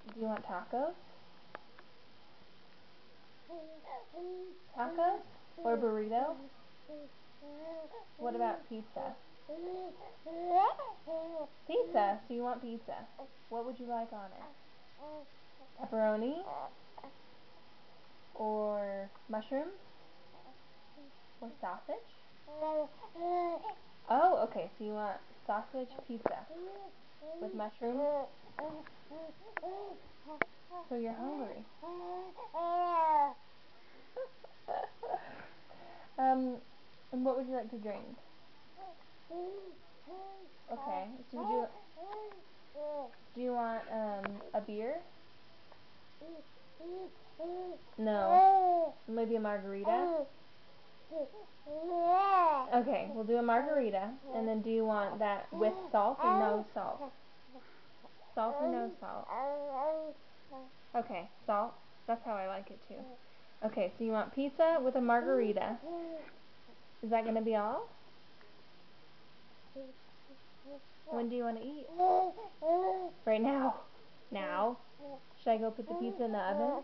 Do you want tacos? Tacos? Or burrito? What about pizza? Pizza? So you want pizza. What would you like on it? Pepperoni? Or mushrooms? Or sausage? Oh, okay, so you want sausage pizza with mushrooms? So you're hungry. And what would you like to drink? Okay, so do you want a beer? No. Maybe a margarita? Okay, we'll do a margarita. And then do you want that with salt or no salt? Salt or no salt? Okay, salt. That's how I like it too. Okay, so you want pizza with a margarita. Is that going to be all? When do you want to eat? Right now. Now? Should I go put the pizza in the oven?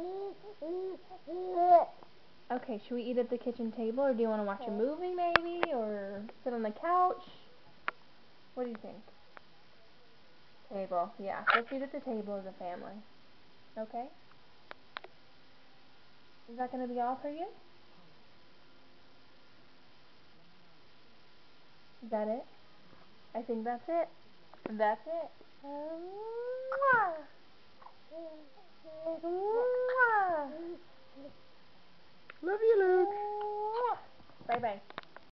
Okay, should we eat at the kitchen table, or do you want to watch a movie maybe, or sit on the couch? What do you think? Table, yeah. Let's eat at the table as a family. Okay? Is that going to be all for you? Is that it? I think that's it. That's it. Love you, Luke. Bye-bye.